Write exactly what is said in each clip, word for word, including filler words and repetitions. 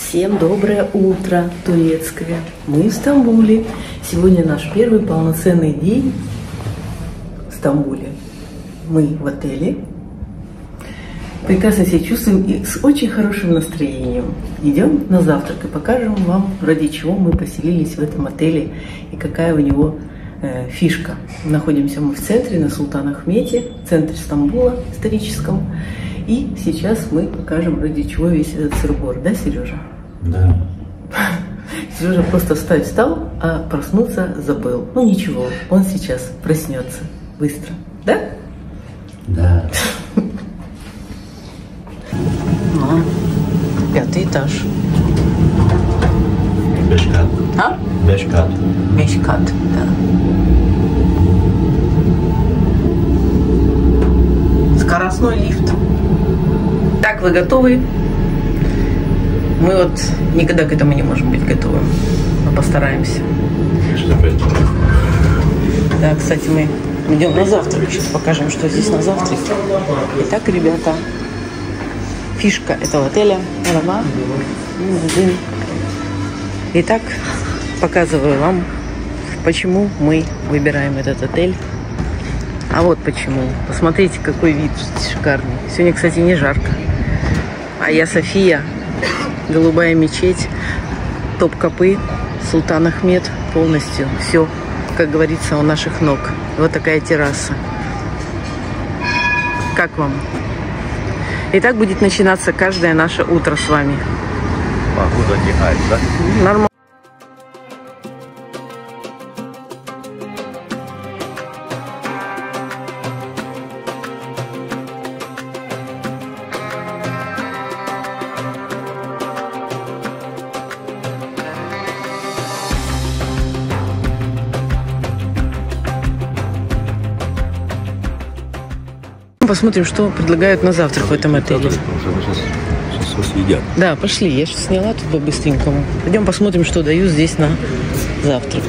Всем доброе утро, турецкое. Мы в Стамбуле. Сегодня наш первый полноценный день в Стамбуле. Мы в отеле. Прекрасно себя чувствуем и с очень хорошим настроением. Идем на завтрак и покажем вам, ради чего мы поселились в этом отеле и какая у него э, фишка. Находимся мы в центре, на Султан-Ахмете, в центре Стамбула историческом. И сейчас мы покажем, ради чего весь этот сыр-бор. Да, Сережа? Да. Сережа просто встать встал, а проснуться забыл. Ну ничего, он сейчас проснется быстро. Да? Да. Ну, пятый этаж. Бешкат. А? Бешкат. Бешкат, да. Скоростной лифт. Так, вы готовы? Мы вот никогда к этому не можем быть готовым. Но постараемся. Да, кстати, мы идем на завтрак. Сейчас покажем, что здесь на завтраке. Итак, ребята, фишка этого отеля. Итак, показываю вам, почему мы выбираем этот отель. А вот почему. Посмотрите, какой вид шикарный. Сегодня, кстати, не жарко. Айя София, голубая мечеть, Топкапы, Султан-Ахмет, полностью все, как говорится, у наших ног. Вот такая терраса. Как вам? И так будет начинаться каждое наше утро с вами. Погода не ай, да? Нормально. Посмотрим, что предлагают на завтрак в этом отеле. Сейчас вас едят. Да, пошли. Я сейчас сняла тут по-быстренькому. Пойдем посмотрим, что дают здесь на завтрак.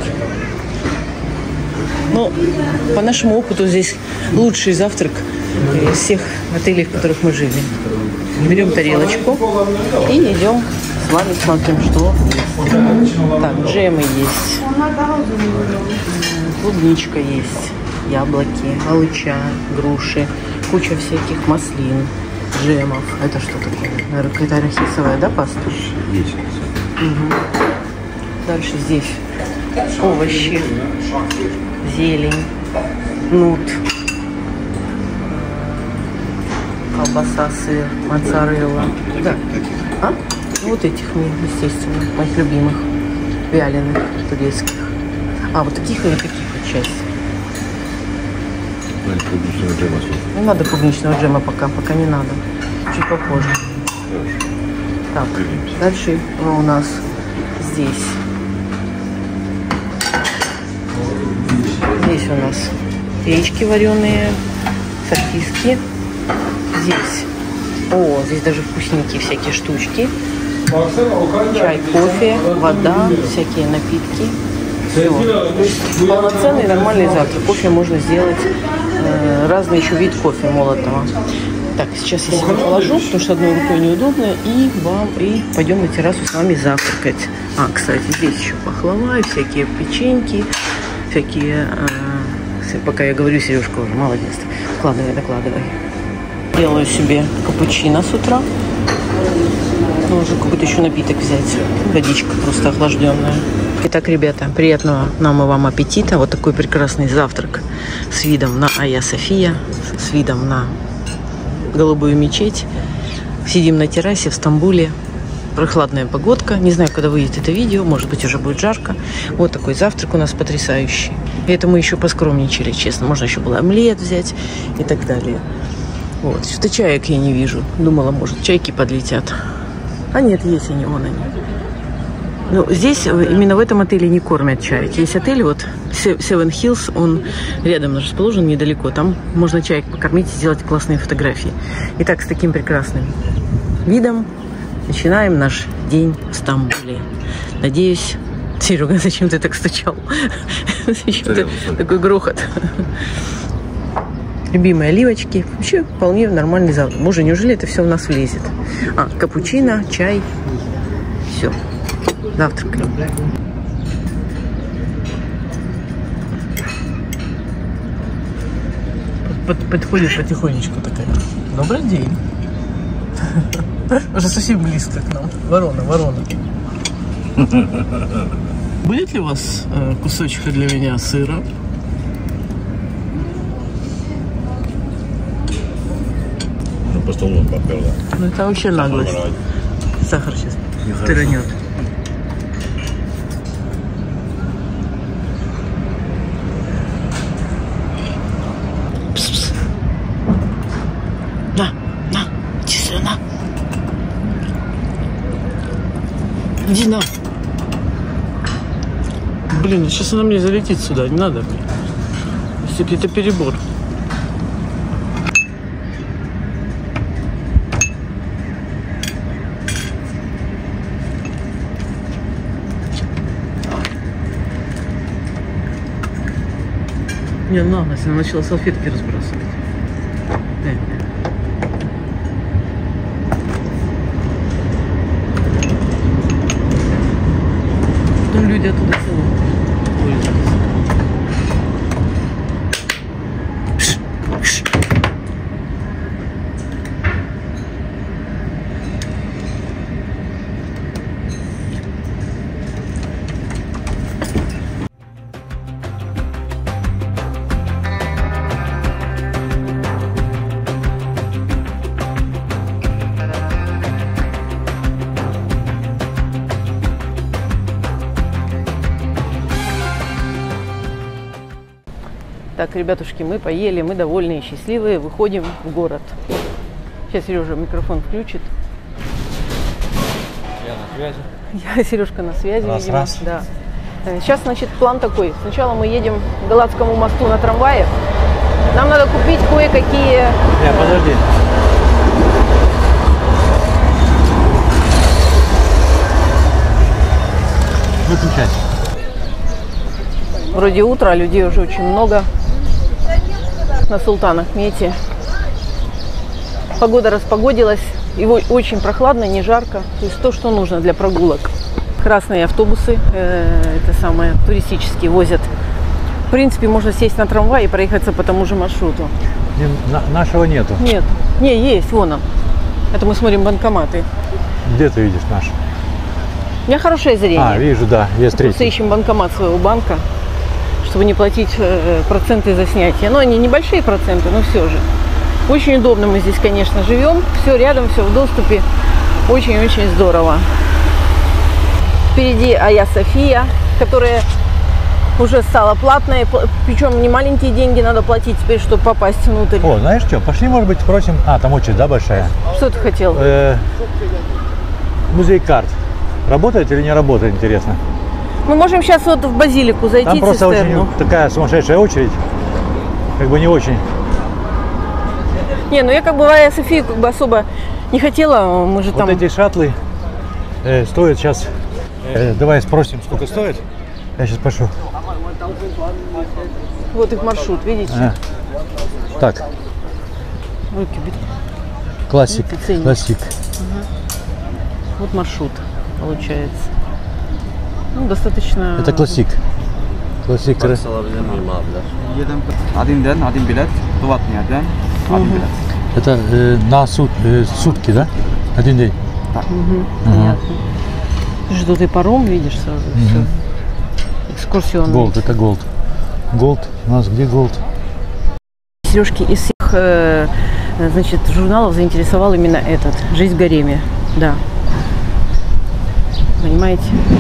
Ну, по нашему опыту, здесь лучший завтрак из всех отелей, в которых мы жили. Берем тарелочку и идем с вами смотрим, что. Так, джемы есть. Клубничка есть. Яблоки, алыча, груши, куча всяких маслин, джемов. Это что такое? Наверное, какая-то арахисовая, да, паста? Есть. Угу. Дальше здесь овощи, зелень, нут, колбаса, сыр, моцарелла. Да. А? Вот этих, естественно, моих любимых, вяленых, турецких. А, вот таких и вот таких вот часть. Клубничного джема. Не надо клубничного джема пока, пока не надо. Чуть попозже. Так, дальше у нас здесь. Здесь у нас печки вареные, сосиски. Здесь. О, здесь даже вкусненькие всякие штучки. Чай, кофе, вода, всякие напитки. Все. То есть полноценный нормальный завтрак. Кофе можно сделать, э, разный еще вид кофе молотого. Так, сейчас я себе положу, потому что одной рукой неудобно, и вам и пойдем на террасу с вами завтракать. А, кстати, здесь еще пахлава, всякие печеньки, всякие. Э, пока я говорю, Сережка уже молодец. Вкладывай, докладывай. Делаю себе капучино с утра. Нужно какой-то еще напиток взять. Водичка просто охлажденная. Итак, ребята, приятного нам и вам аппетита. Вот такой прекрасный завтрак с видом на Айя София, с видом на голубую мечеть. Сидим на террасе в Стамбуле. Прохладная погодка. Не знаю, когда выйдет это видео. Может быть, уже будет жарко. Вот такой завтрак у нас потрясающий. И это мы еще поскромничали, честно. Можно еще было омлет взять и так далее. Вот. Что-то чаек я не вижу. Думала, может, чайки подлетят. А нет, есть они, вон они. Ну, здесь, именно в этом отеле не кормят чаек. Есть отель, вот, Seven Hills, он рядом расположен, недалеко. Там можно чаек покормить и сделать классные фотографии. Итак, с таким прекрасным видом начинаем наш день в Стамбуле. Надеюсь... Серега, зачем ты так стучал? Зачем ты такой грохот? Любимые оливочки. Вообще вполне нормальный завтрак. Боже, неужели это все в нас влезет? А, капучино, чай. Все, завтракаем. Под, подходит потихонечку такая. Добрый день. Уже совсем близко к нам. Ворона, ворона. Будет ли у вас э, кусочек для меня сыра? Ну, по столу поперла. Ну, это вообще наглость. Сахар сейчас тыранет. На, на, иди сюда, на. Иди на. Блин, сейчас она мне залетит сюда, не надо мне. Это перебор. Не, наглость, она начала салфетки разбрасывать. Эй. Потом люди оттуда целуют. Так, ребятушки, мы поели, мы довольные, счастливые, выходим в город. Сейчас Сережа микрофон включит. Я на связи. Я, Сережка на связи, раз, видимо. Раз. Да. Сейчас, значит, план такой. Сначала мы едем к Галатскому мосту на трамвае. Нам надо купить кое-какие... Не, подожди. Выключать. Вроде утро, а людей уже очень много на Султан-Ахмете. Погода распогодилась, его очень прохладно, не жарко. То есть то, что нужно для прогулок. Красные автобусы, э, это самое, туристические, возят. В принципе, можно сесть на трамвай и проехаться по тому же маршруту. Не, на, нашего нету. Нет, не, есть, вон он. Это мы смотрим банкоматы. Где ты видишь наш? У меня хорошее зрение. А, вижу, да, есть третий. Просто ищем банкомат своего банка, чтобы не платить э, проценты за снятие. Но они небольшие проценты, но все же. Очень удобно мы здесь, конечно, живем. Все рядом, все в доступе. Очень-очень здорово. Впереди Айя София, которая уже стала платной. Причем не маленькие деньги надо платить теперь, чтобы попасть внутрь. О, знаешь что, пошли, может быть, спросим. А, там очередь, да, большая? Что ты хотел? Э, музей карт. Работает или не работает, интересно? Мы можем сейчас вот в базилику зайти, Там просто цистерну. очень такая сумасшедшая очередь. Как бы не очень. Не, ну я как бы в Айя Софию как бы особо не хотела. Мы же Вот там... эти шаттлы э, стоят сейчас. Э, давай спросим, сколько стоит. Я сейчас пошу. Вот их маршрут, видите? А. Так, Руки бери. классик, Видите, ценник. классик. Вот маршрут получается. Ну, достаточно... Это классик. Классик. Один день, один билет, два дня, день, один билет. Это э, на сут, э, сутки, да? Один день. Угу, понятно. Ты тут и паром видишь сразу. Все. Экскурсионный. Голд, это голд. Голд. У нас где голд? Сережки из всех э, значит, журналов заинтересовал именно этот. «Жизнь в гареме». Да. Понимаете?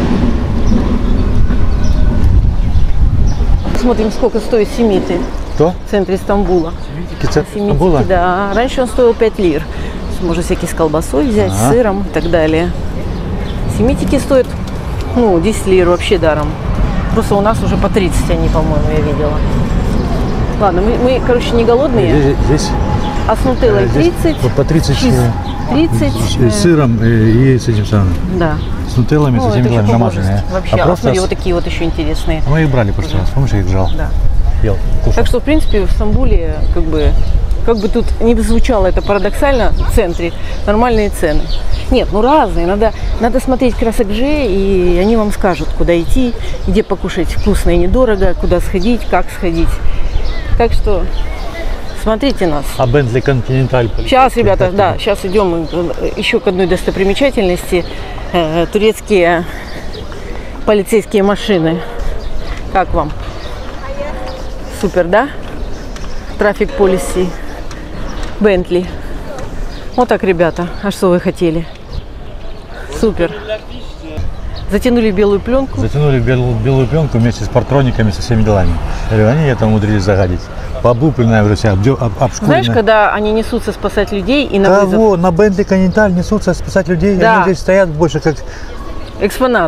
Смотрим, сколько стоит семиты Кто? в центре Стамбула. Семитики Стамбула? Да. Раньше он стоил пять лир. Можно всякие с колбасой взять, Ага. с сыром и так далее. Семитики стоят, ну, десять лир вообще даром. Просто у нас уже по тридцать они, по-моему, я видела. Ладно, мы, мы, короче, не голодные. Здесь, здесь, А с нутеллой э, здесь тридцать. по- по тридцать. чиз- э, тридцать. С э, с сыром э, и с этим самым. Да. С нутеллами, Ну, с этим это еще делаем намазанные. по-божески вообще. А А просто смотри, с- вот такие вот еще интересные. мы их брали просто раз. Помнишь, я их жал? Да. Ел, кушал. Так что, в принципе, в Стамбуле как бы как бы тут не звучало это парадоксально, в центре нормальные цены. Нет, ну разные. Надо, надо смотреть Красокже, и они вам скажут, куда идти, где покушать вкусно и недорого, куда сходить, как сходить. Так что смотрите нас. А Бентли Континенталь? Сейчас, ребята, да, сейчас идем еще к одной достопримечательности. Э, турецкие полицейские машины. Как вам? Супер, да? Трафик полиси. Бентли. Вот так, ребята. А что вы хотели? Супер. Затянули белую пленку. Затянули белую, белую пленку вместе с партрониками, со всеми делами. Я говорю, они это умудрились загадить. Поблупленная, говорю, вся об, обшкуренная. Знаешь, когда они несутся спасать людей и на Кого? вызов... На Бентли Континенталь несутся спасать людей, да. Они здесь стоят больше как... Экспонат.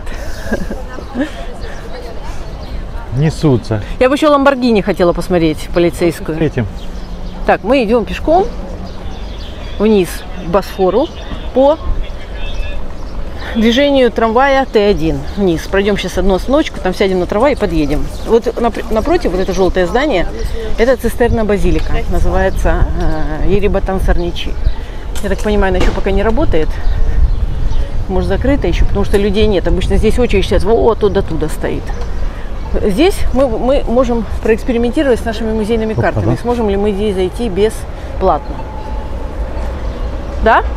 Несутся. Я бы еще Ламборгини хотела посмотреть, полицейскую. Этим. Так, мы идем пешком вниз к Босфору по движению трамвая Т один вниз. Пройдем сейчас одну остановочку, там сядем на трамвай и подъедем. Вот напротив, вот это желтое здание, это цистерна базилика, называется э, Ерибатан Сарничи. Я так понимаю, она еще пока не работает. Может, закрыта еще, потому что людей нет. Обычно здесь очередь сейчас вот туда-туда стоит. Здесь мы, мы можем проэкспериментировать с нашими музейными картами. Опа, да. Сможем ли мы здесь зайти бесплатно? Да?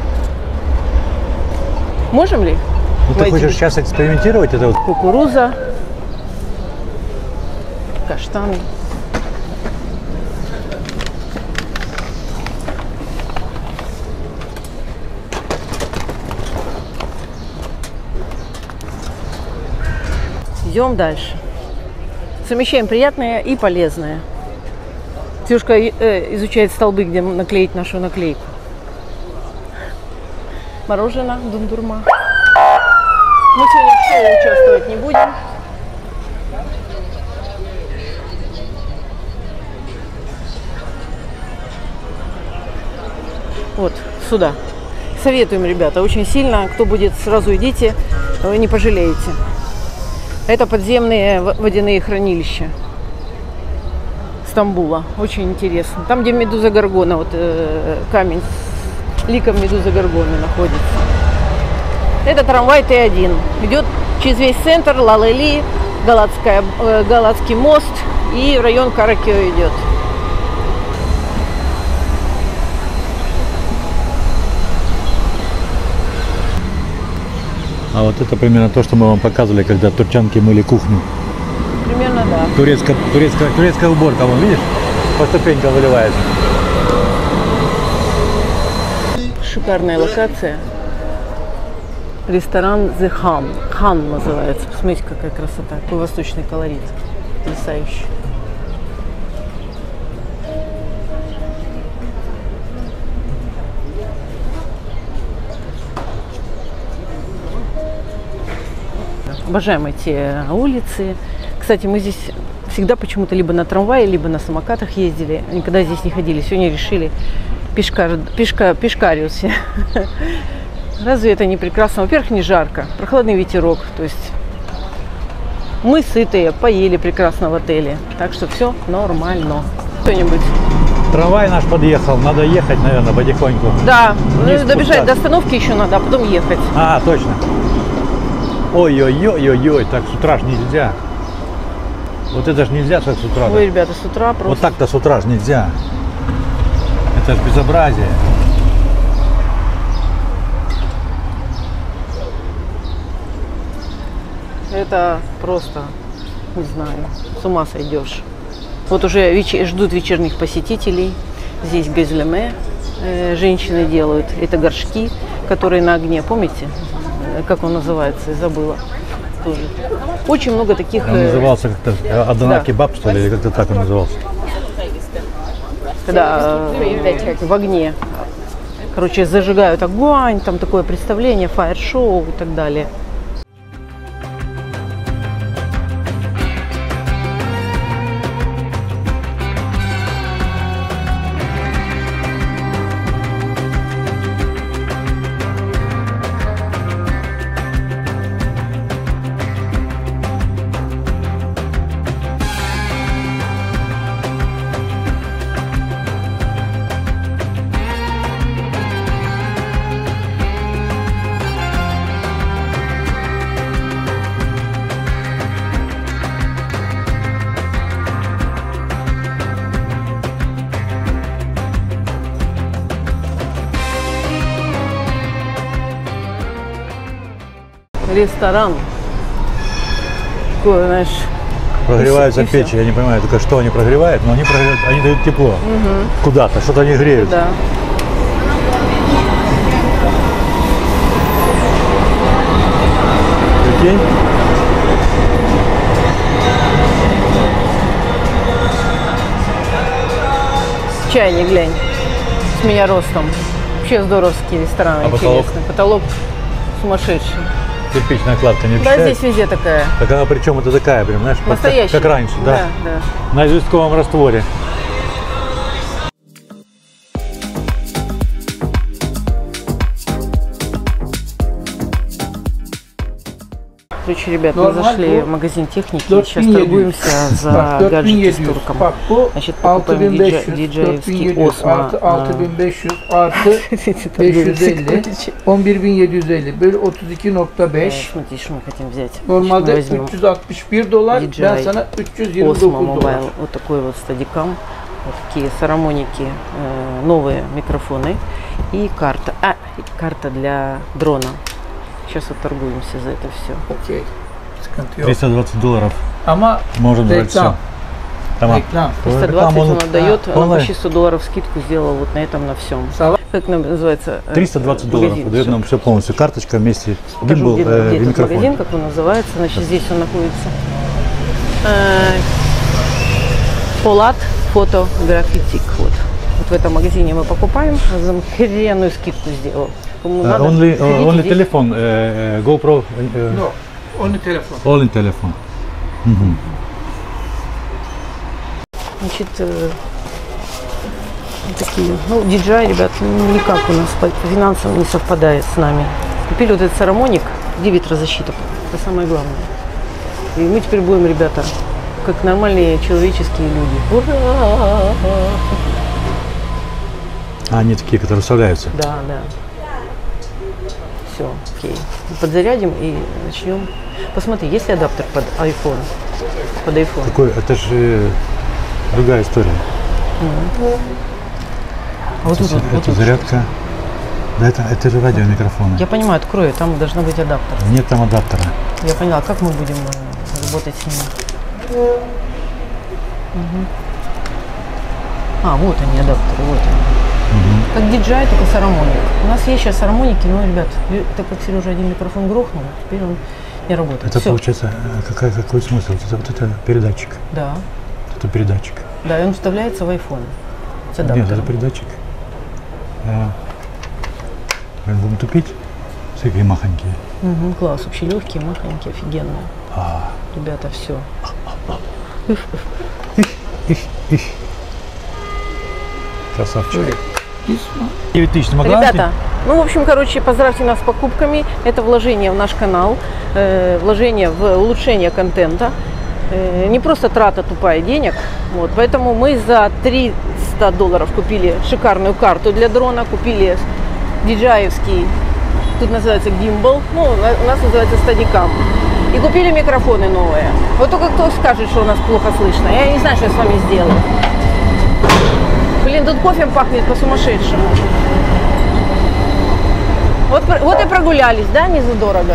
Можем ли? Ну, ты Войти? хочешь сейчас экспериментировать? Это вот... Кукуруза, каштаны. Идем дальше. Совмещаем приятное и полезное. Ксюшка э, изучает столбы, где наклеить нашу наклейку. Мороженое дундурма. Мы сегодня в шоу участвовать не будем. Вот, сюда. Советуем, ребята, очень сильно. Кто будет, сразу идите, вы не пожалеете. Это подземные водяные хранилища Стамбула. Очень интересно. Там, где Медуза Горгона, вот э, камень с ликом Медузы Горгоны находится. Это трамвай Т один. Идет через весь центр, Лалели, Галатская, э, Галатский мост и в район Каракио идет. А вот это примерно то, что мы вам показывали, когда турчанки мыли кухню. Примерно, да. Турецкая, турецкая, турецкая уборка, вон, видишь? По ступенькам выливается. Шикарная локация. Ресторан The Han. Han называется. Посмотрите, какая красота. Какой восточный колорит. Потрясающий. Обожаем эти улицы. Кстати, мы здесь всегда почему-то либо на трамвае, либо на самокатах ездили. Никогда здесь не ходили. Сегодня решили пешкар, пешка, пешкариус. Разве это не прекрасно? Во-первых, не жарко, прохладный ветерок. То есть мы сытые, поели прекрасно в отеле. Так что все нормально. Что-нибудь. Трамвай наш подъехал. Надо ехать, наверное, потихоньку. Да, Вниз добежать спускаться. до остановки еще надо, а потом ехать. А, точно. Ой-ой-ой-ой-ой, так с утра ж нельзя. Вот это ж нельзя так с утра. Ой, ребята, с утра просто... Вот так-то с утра ж нельзя. Это ж безобразие. Это просто, не знаю, с ума сойдешь. Вот уже веч... ждут вечерних посетителей. Здесь безлеме э, женщины делают. Это горшки, которые на огне, помните? Как он называется, забыла. Тоже. Очень много таких... Он назывался как-то Адана да. кебаб, что ли, или как-то так он назывался. Когда э, в огне, короче, зажигают огонь, там такое представление, фаер-шоу и так далее. ресторан. Такой, знаешь, Прогреваются и всё. печи, я не понимаю, только что они прогревают, но они прогревают, они дают тепло. Угу. Куда-то, что-то они греют. Да. Прикинь? Чайник, глянь. С меня ростом. Вообще здоровские рестораны, А потолок? интересно. Потолок сумасшедший. Кирпичная кладка не Да, впечатляет? здесь везде такая. Так она причем это такая, прям, знаешь, как, Настоящая. как раньше, да. Да, да. На известковом растворе. Короче, ребят, мы Normal зашли bu в магазин техники. dört Сейчас bin yedi yüz. торгуемся за Bak dört bin гаджеты yedi с yüz. турком. Bak bu Значит, altı покупаем bin диджей- beş yüz, dört bin диджеевский yedi yüz, Osmo. artı altı bin beş yüz, artı beş yüz elli, on bir bin yedi yüz elli, bölü otuz iki nokta beş. Смотри, что мы хотим взять. Normalde Мы возьмем üç yüz altmış bir dolar, ben DJI sana üç yüz yirmi Osmo dokuz dolar. Mobile. Вот такой вот стадикам. Вот такие сарамоники, э, новые микрофоны и карта. А, и карта для дрона. Сейчас вот торгуемся за это все. Okey. Sıkıntı yok. триста двадцать долларов. Ama Можем брать все. reklam, Тамам. reklam. триста двадцать он отдает, а, она полная. почти сто долларов скидку сделала вот на этом, на всем. Сала. Как нам называется? э, триста двадцать долларов магазин? дает Всё. нам все полностью. Карточка вместе, Покажу, гимбал где, э, где и этот микрофон. магазин, как он называется. Значит, здесь он находится. Э, Полат фотографитик. Вот. Вот в этом магазине мы покупаем. За хренную скидку сделал. Кому Э, надо, Only, приходите, only здесь. телефон, э, э, GoPro, э, No, onu telefon. only телефон. Мгм. Значит, э, вот такие. Ну, ди джей ай, ребят, ну, никак у нас по по финансам не совпадает с нами. Купили вот этот сарамоник, где ветрозащита. Это самое главное. И мы теперь будем, ребята, как нормальные человеческие люди. Ура! А они такие, которые вставляются. Да, да. Все, окей. Подзарядим и начнем. Посмотри, есть ли адаптер под iPhone? Под iPhone. Такой, это же э, другая история. А вот тут, это вот, вот это тут. зарядка. Да, это, это же радиомикрофоны. Я понимаю, открою, там должна быть адаптер. Нет там адаптера. Я поняла, как мы будем э, работать с ними. Мгм. А, вот они, адаптеры, вот они. Как ди джей ай, только сарамоник. У нас есть сейчас сарамоники, но, ребят, э, так как Сережа один микрофон грохнул, теперь он не работает. Это Всё. получается, э, какая, какой смысл? Вот это, вот это передатчик. Да, Это передатчик. да, и он вставляется в iPhone с адаптером. Нет, это передатчик. Э, блин, будем тупить? Всякие махонькие. Мгм, класс, вообще легкие, махонькие, офигенные. А, Ребята, все. их, их. Красавчик. Şöyle. İsmi. девять тысяч могла? Ребята, ну, в общем, короче, поздравьте нас с покупками. Это вложение в наш канал, э, вложение в улучшение контента. Э, не просто трата тупая денег. Вот, поэтому мы за триста долларов купили шикарную карту для дрона, купили ди джей ай-евский, тут называется гимбал, ну, у нас называется стадикам. И купили микрофоны новые. Вот только кто скажет, что у нас плохо слышно. Я не знаю, что я с вами сделаю. Блин, тут кофе пахнет по-сумасшедшему. Вот, вот и прогулялись, да, не задорого.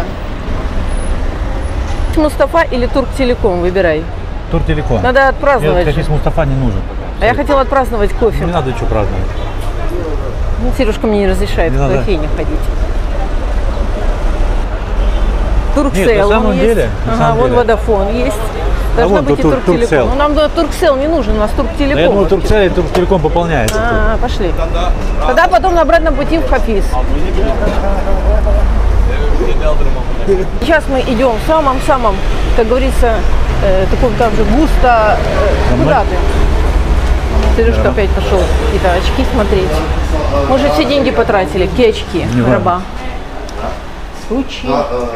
Мустафа или Турктелеком, выбирай. Туртелеком. Надо отпраздновать. Нет, Мустафа не нужен. А я хотела отпраздновать кофе. Не надо ничего праздновать. Ну, Сережка мне не разрешает Не в надо. кофейне ходить. Турксел Нет, на самом вон деле, есть. на Ага, самом вон деле. Водафон есть. Должна вон быть и Тур- Турктелеком. Турксел. Ну, нам да, Турксел не нужен, у нас Да, я Турктелеком. думаю, Турксел и Туртелеком пополняется. А, пошли. Тогда потом на обратном пути в Хафиз. Сейчас мы идем в самом-самом, как говорится, э, таком там же густо. Э, куда ты? Сережка опять пошел какие-то очки смотреть. Мы же все деньги потратили. Какие очки? Не важно. Раба. Случай.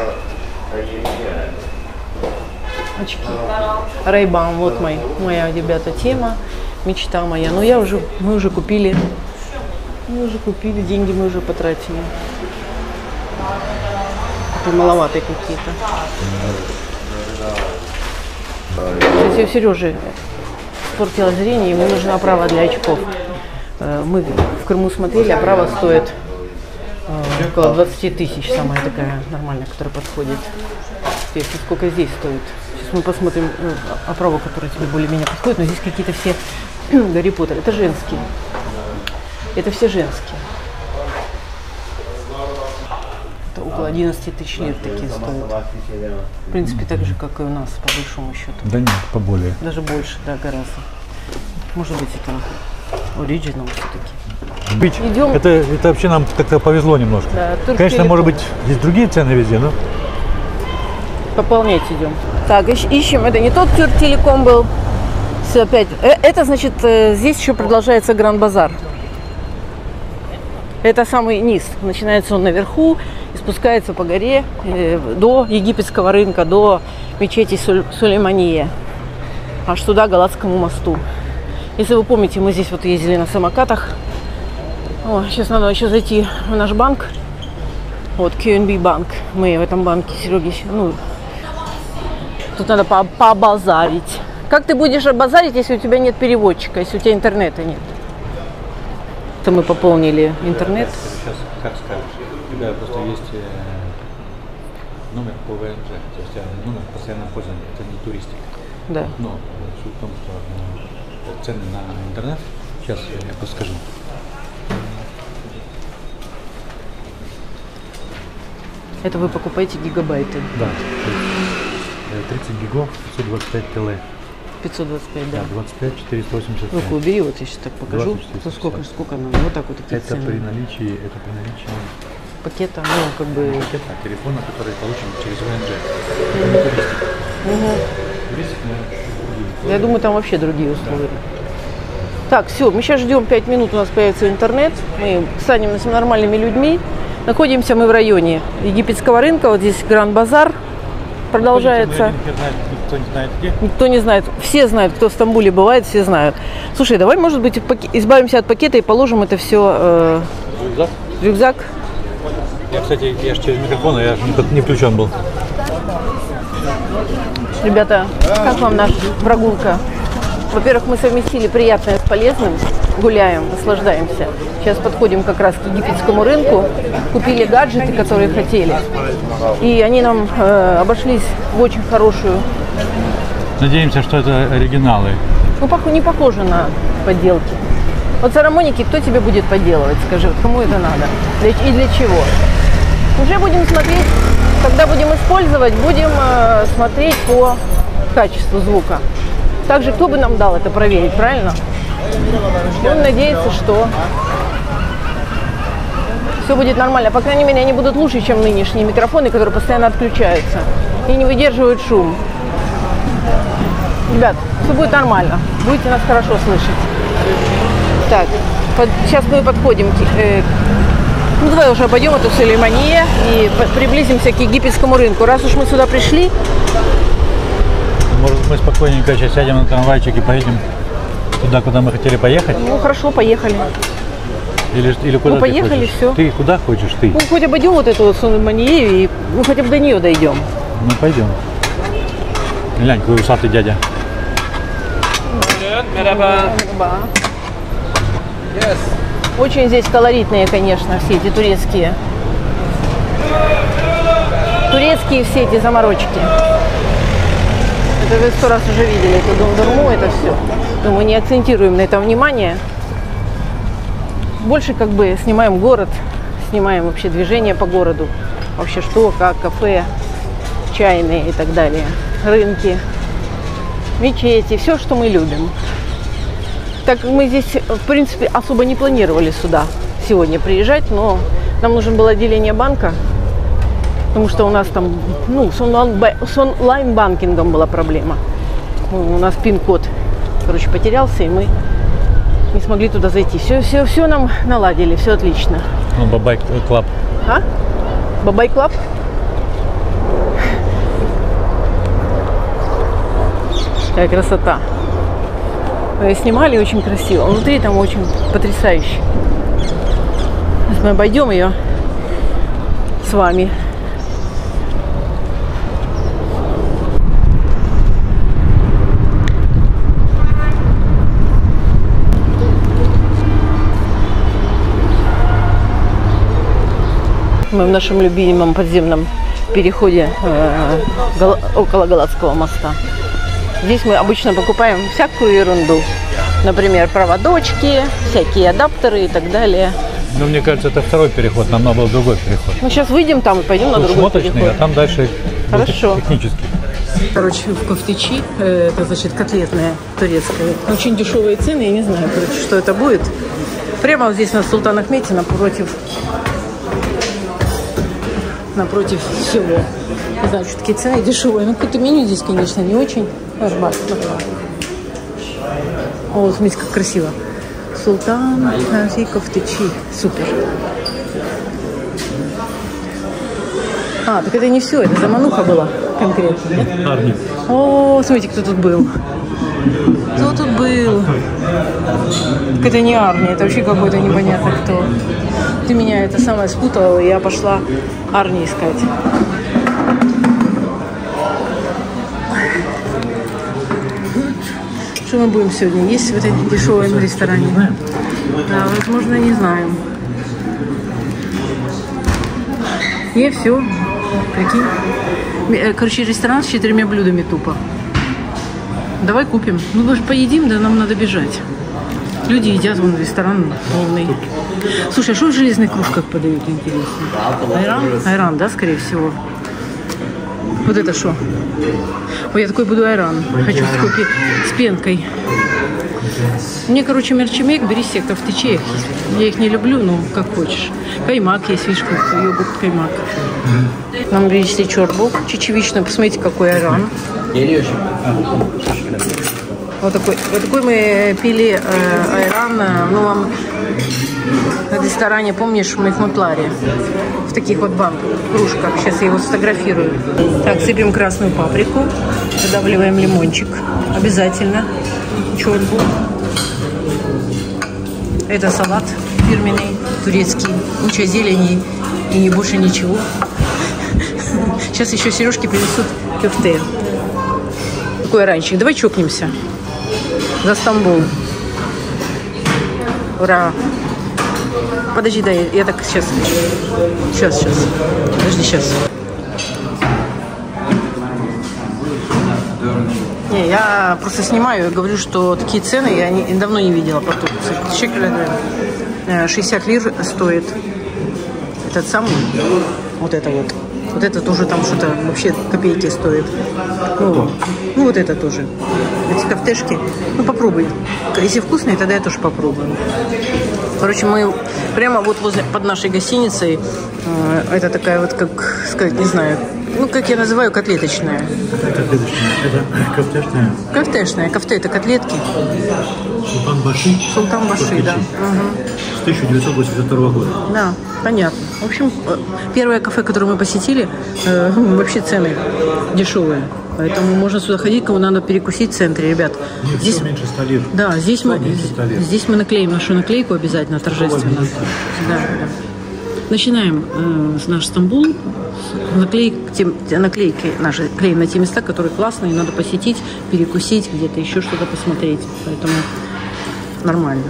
Очки. Рейбан, вот мой, моя, ребята, тема, мечта моя. Но я уже, мы уже купили, мы уже купили, деньги мы уже потратили. Это маловатые какие-то. Кстати, у Сережи испортило зрение, ему нужна оправа для очков. Э, Мы в Крыму смотрели, оправа стоит э, около двадцати тысяч, самая такая нормальная, которая подходит. Если сколько здесь стоит. Сейчас мы посмотрим э, оправу, которая тебе более-менее подходит, но здесь какие-то все Гарри Поттер. Это женские. Это все женские. Это около одиннадцати тысяч лет такие стоят. В принципе, так же, как и у нас, по большому счету. Да нет, поболее. Даже больше, да, гораздо. Может быть, это оригинал все-таки. Быть. Идем. Это, это вообще нам как-то повезло немножко. Да, Турк Конечно, Телеком. может быть, есть другие цены везде, но... Пополнять идем. Так, ищ- ищем. Это не тот Тюрк Телеком был. Все опять. Э, Это значит, э, здесь еще продолжается Гранд Базар. Это самый низ. Начинается он наверху и спускается по горе э, до египетского рынка, до мечети Суль- Сулеймания. Аж туда, к Галатскому мосту. Если вы помните, мы здесь вот ездили на самокатах. О, сейчас надо еще зайти в наш банк. Вот, кью эн би банк. Мы в этом банке, Сереги, ну, тут надо по- побазарить. Как ты будешь базарить, если у тебя нет переводчика, если у тебя интернета нет? То мы пополнили интернет. Сейчас, как скажешь, у тебя просто есть э, номер по вэ эн джэ, то есть э, номер постоянного пользования, это не туристика. Да. Но э, суть в том, что э, цены на интернет, сейчас я подскажу. Это вы покупаете гигабайты. Да, то есть, э, тридцать гигов, пятьсот двадцать пять кило. пятьсот двадцать пять, да. Да, двадцать пять четыреста восемьдесят пять. Ну-ка, убери, вот я сейчас так покажу. двадцать четыреста То сколько, сколько надо. Вот так вот эти Это цены. при наличии, это при наличии Пакета, ну, как бы... пакета телефона, который получен через вэ эн джэ. Это не туристика. Туристика, наверное, Я думаю, там вообще другие условия. Так, все, мы сейчас ждем пять минут, у нас появится интернет. Мы станем с нормальными людьми. Находимся мы в районе египетского рынка. Вот здесь Гранд Базар продолжается. Никто не знает где. Никто не знает. Все знают, кто в Стамбуле бывает, все знают. Слушай, давай, может быть, паке- избавимся от пакета и положим это все э, Рюкзак? в рюкзак. Я, кстати, я же через микрофон, я же не, не включен был. Ребята, как вам наша прогулка? Во-первых, мы совместили приятное с полезным, гуляем, наслаждаемся. Сейчас подходим как раз к египетскому рынку, купили гаджеты, которые хотели, и они нам э, обошлись в очень хорошую, Надеемся, что это оригиналы. ну, пох- не похоже на подделки. Вот церемоники, кто тебе будет подделывать, скажи, вот кому это надо для, и для чего? Уже будем смотреть, когда будем использовать, будем э, смотреть по качеству звука. Также, кто бы нам дал это проверить, правильно? Будем надеяться, что все будет нормально. По крайней мере, они будут лучше, чем нынешние микрофоны, которые постоянно отключаются и не выдерживают шум. Ребят, все будет нормально. Будете нас хорошо слышать. Так, под- сейчас мы подходим к... э, ну, давай уже обойдем эту Сулеймания и по- приблизимся к египетскому рынку. Раз уж мы сюда пришли, Может, мы спокойненько сейчас сядем на трамвайчик и поедем туда, куда мы хотели поехать? ну хорошо, поехали. Или, или куда Ну, ты поехали, хочешь? всё. Ты куда хочешь, ты? Ну, хоть обойдем вот эту вот Сулейманию и ну, хотя бы до нее дойдем. Ну, пойдем. Глянь, какой усатый дядя. Очень здесь колоритные, конечно, все эти турецкие. Турецкие все эти заморочки. Это вы сто раз уже видели, это Дондурму, это все. Думаю, не акцентируем на этом внимание. Больше как бы снимаем город, снимаем вообще движение по городу. Вообще что, как, кафе, чайные и так далее. Рынки, мечети, все, что мы любим. Так как мы здесь, в принципе, особо не планировали сюда сегодня приезжать, но нам нужно было отделение банка, потому что у нас там, ну, с онлайн- с онлайн-банкингом была проблема. Ну, у нас пин-код, короче, потерялся, и мы не смогли туда зайти. Все, все, все нам наладили, все отлично. Ну, Бабай Клаб. А? Бабай Клаб? Какая красота. Э, Снимали очень красиво. Внутри там очень потрясающе. Сейчас мы обойдем ее с вами. в нашем любимом подземном переходе э, Гал около Галатского моста. Здесь мы обычно покупаем всякую ерунду. Например, проводочки, всякие адаптеры и так далее. Ну, мне кажется, это второй переход, нам надо был другой переход. Мы сейчас выйдем там и пойдем Тут на другой шмоточный, переход. а там дальше Хорошо. технический. Короче, в кофтичи, э, это значит котлетная турецкая. Очень дешевые цены, я не знаю, короче, что это будет. Прямо вот здесь на Султан-Ахмете напротив, напротив всего. Не знаю, что такие цены дешевые. Ну, какое-то меню здесь, конечно, не очень. Арбат, О, вот смотрите, как красиво. Султан, и кофтичи. Супер. А, так это не все, это замануха была конкретно, да? Арни. О, смотрите, кто тут был. Кто тут был? Так это не Арни, это вообще какой-то непонятно кто. Ты меня это самое спутала, и я пошла Арни искать. Что мы будем сегодня есть в этом дешевом ресторане? Да, возможно, не знаем. И все. Прикинь. Короче, ресторан с четырьмя блюдами тупо. Давай купим. Ну, мы же поедим, да нам надо бежать. Люди едят, вон ресторан полный. Слушай, а что в железных кружках подают, интересно? Айран? Айран, да, скорее всего. Вот это что? Ой, я такой буду айран. Хочу с, купи... с пенкой. Мне, короче, мерчемек, бери себе кофтичей. Я их не люблю, но как хочешь. Каймак есть, видишь, как йогурт каймак. Нам принесли чорбу чечевичную. Посмотрите, какой айран. Вот такой, вот такой мы пили э, айран в новом ресторане, помнишь, в Мехмутларе. В таких вот банках, кружках. Сейчас я его сфотографирую. Так, сыпем красную паприку. Выдавливаем лимончик. Обязательно. Чорбу. Это салат фирменный, турецкий. Куча зелени и не больше ничего. Сейчас еще Сережке принесут кефте. Такой ранчик. Давай чокнемся. За Стамбул. Ура! Подожди, да, я, я так сейчас. Сейчас, сейчас. Подожди, сейчас. Не, я просто снимаю и говорю, что такие цены я не, давно не видела по Турции. шестьдесят лир стоит этот самый, вот это вот. Вот это тоже там что-то вообще копейки стоит. Ну, ну вот это тоже. Эти кофтешки. Ну попробуй. Если вкусные, тогда я тоже попробую. Короче, мы прямо вот возле, под нашей гостиницей, э, это такая вот, как сказать, не знаю, ну, как я называю, котлеточная. Это котлеточная, это кофтешная. Кофтешная, кофте это котлетки. Султан-Баши. Султан-Баши, да. Угу. С тысяча девятьсот восемьдесят второго года. Да, понятно. В общем, первое кафе, которое мы посетили, э, вообще цены дешевые. Поэтому можно сюда ходить, кому надо перекусить в центре, ребят. Нет, здесь меньше ста лир. Да, здесь мы, здесь мы наклеим нашу наклейку обязательно, торжественно. Да, да. Начинаем э, наш Стамбул. Наклейки, тем, наклейки наши клеим на те места, которые классные, надо посетить, перекусить, где-то еще что-то посмотреть. Поэтому нормально.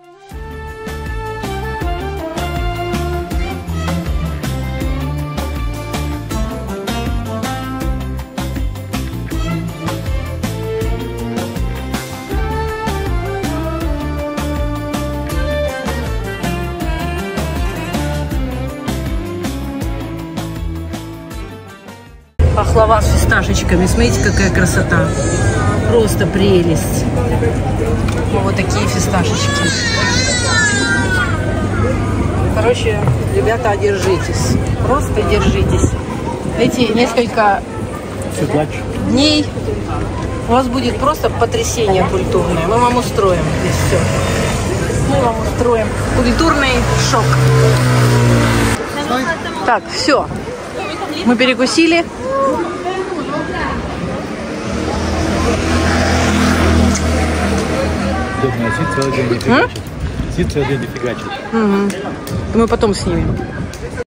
Пахлава с фисташечками. Смотрите, какая красота. Просто прелесть. Вот такие фисташечки. Короче, ребята, держитесь. Просто держитесь. Эти несколько дней у вас будет просто потрясение культурное. Мы вам устроим здесь все. Мы вам устроим культурный шок. Так, все. Мы перекусили. Сид целый день не фигачит. Сид целый день не фигачит. Угу. Мы потом снимем.